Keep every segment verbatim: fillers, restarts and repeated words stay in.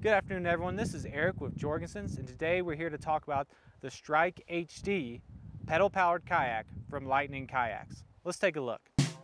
Good afternoon, everyone. This is Eric with Jorgensen's, and today we're here to talk about the Strike H D pedal-powered kayak from Lightning Kayaks. Let's take a look.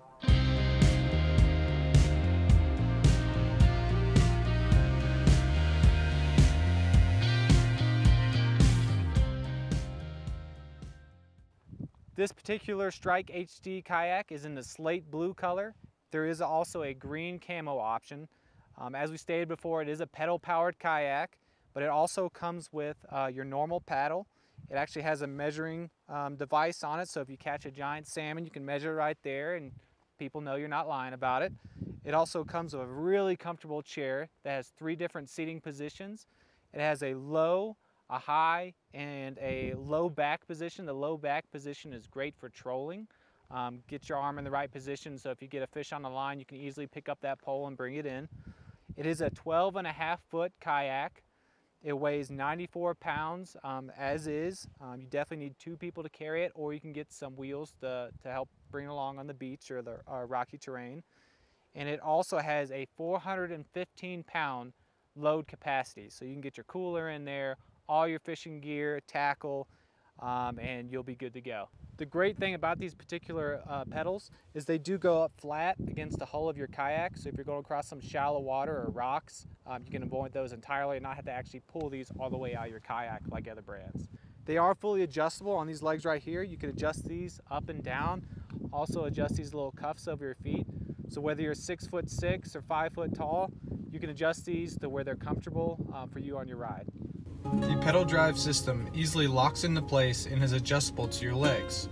This particular Strike H D kayak is in the slate blue color. There is also a green camo option. Um, as we stated before, it is a pedal-powered kayak, but it also comes with uh, your normal paddle. It actually has a measuring um, device on it, so if you catch a giant salmon, you can measure right there and people know you're not lying about it. It also comes with a really comfortable chair that has three different seating positions. It has a low, a high, and a low back position. The low back position is great for trolling. Um, get your arm in the right position so if you get a fish on the line, you can easily pick up that pole and bring it in. It is a twelve and a half foot kayak. It weighs ninety-four pounds um, as is. Um, you definitely need two people to carry it, or you can get some wheels to, to help bring it along on the beach or the uh, rocky terrain. And it also has a four hundred fifteen pound load capacity. So you can get your cooler in there, all your fishing gear, tackle, um, and you'll be good to go. The great thing about these particular uh, pedals is they do go up flat against the hull of your kayak. So if you're going across some shallow water or rocks, um, you can avoid those entirely and not have to actually pull these all the way out of your kayak like other brands. They are fully adjustable on these legs right here. You can adjust these up and down. Also adjust these little cuffs over your feet. So whether you're six foot six or five foot tall, you can adjust these to where they're comfortable um, for you on your ride. The pedal drive system easily locks into place and is adjustable to your legs.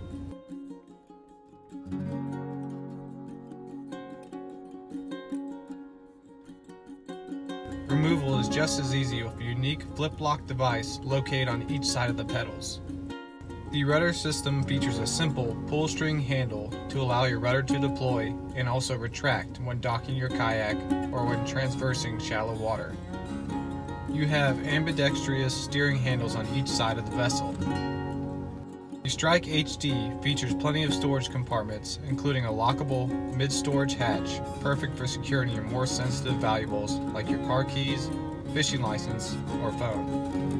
Removal is just as easy with a unique flip-lock device located on each side of the pedals. The rudder system features a simple pull-string handle to allow your rudder to deploy and also retract when docking your kayak or when traversing shallow water. You have ambidextrous steering handles on each side of the vessel. The Strike H D features plenty of storage compartments, including a lockable mid-storage hatch, perfect for securing your more sensitive valuables like your car keys, fishing license, or phone.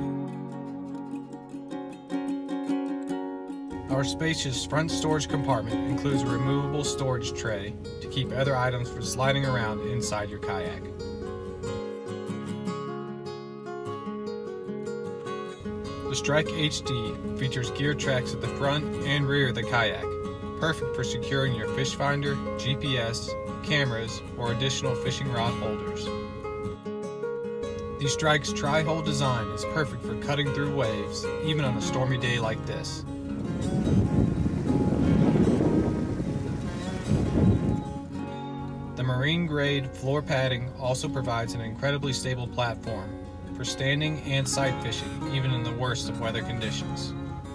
Our spacious front storage compartment includes a removable storage tray to keep other items from sliding around inside your kayak. The Strike H D features gear tracks at the front and rear of the kayak, perfect for securing your fish finder, G P S, cameras, or additional fishing rod holders. The Strike's tri-hole design is perfect for cutting through waves, even on a stormy day like this. The marine-grade floor padding also provides an incredibly stable platform for standing and sight fishing, even in the worst of weather conditions.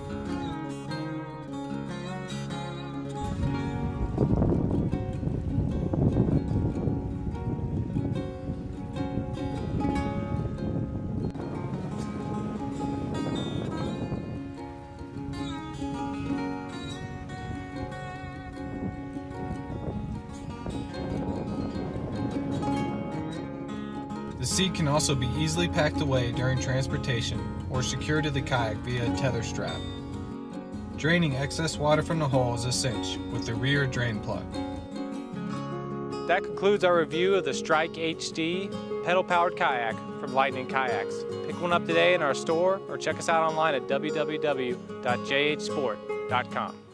The seat can also be easily packed away during transportation or secured to the kayak via a tether strap. Draining excess water from the hull is a cinch with the rear drain plug. That concludes our review of the Strike H D pedal-powered kayak from Lightning Kayaks. Pick one up today in our store or check us out online at w w w dot j h sport dot com.